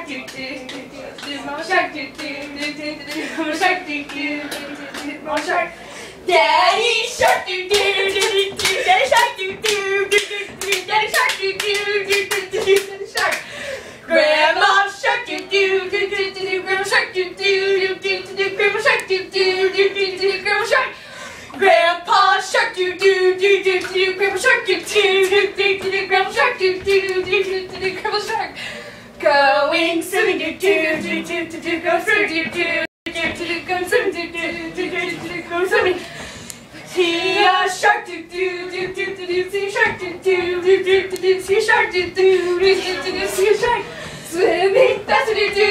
do do do Mama Shark do do do do do Mama Shark do do do do Mama Shark. Daddy Shark do do do do do Daddy Shark do do do do Daddy Shark do do do do Daddy Shark. Grandma Shark do do do do do Grandma Shark do do do do Grandma Shark do do do do Grandma Shark. Grandpa Shark do do do do do Grandma Shark do do do do Grandma Shark do do do do Grandma Shark. Going swimming do do do do do go swimming do do do go swimming do do do go swimming. See a shark do do do do do see a shark do do do do see a shark do do do do see a shark swimming faster do do